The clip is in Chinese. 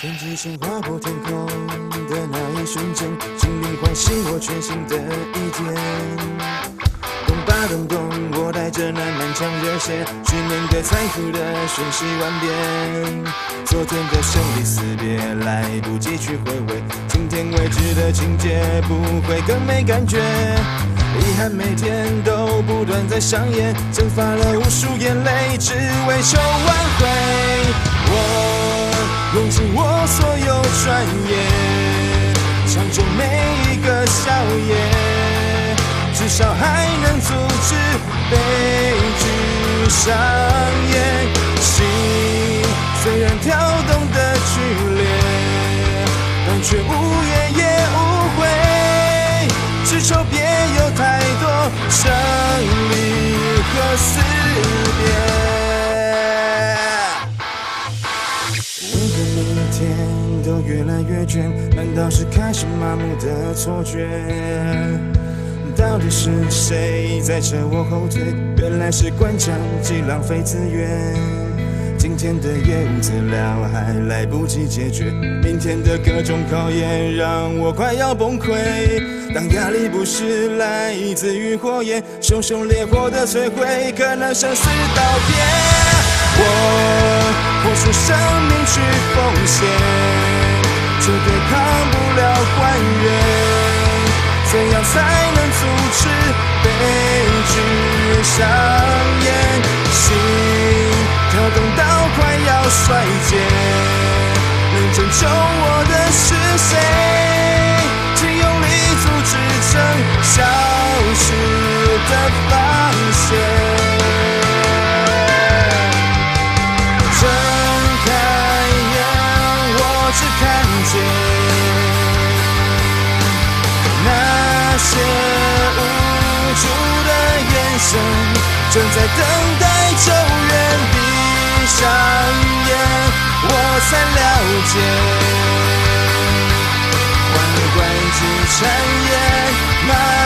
天际线划破天空的那一瞬间，精灵唤醒我全新的一天。咚吧咚咚，我带着那满腔热血，去面对残酷的瞬息万变。昨天的生离死别，来不及去回味，今天未知的情节不会更没感觉。遗憾每天都不断在上演，蒸发了无数眼泪，只为求挽回。我用尽我所有专业，抢救每一个笑靥，至少还能阻止悲剧上演。心虽然跳动的剧烈，但却无怨也无悔，只求别有太多生离和死别。每个明天都越来越倦，难道是开始麻木的错觉？到底是谁在扯我后腿？原来是官场既浪费资源。今天的业务资料还来不及解决，明天的各种考验让我快要崩溃。当压力不是来自于火焰，熊熊烈火的摧毁，可能生死道别。我付出生命去奉献，却对抗不了还原。怎样才能阻止悲剧上演？心跳动到快要衰竭，能拯救我的是谁？请用力阻止正消失的防线。睁开眼，我只看见那些无助的眼神，正在等待救援。闭上眼，我才了解，缓缓去穿越。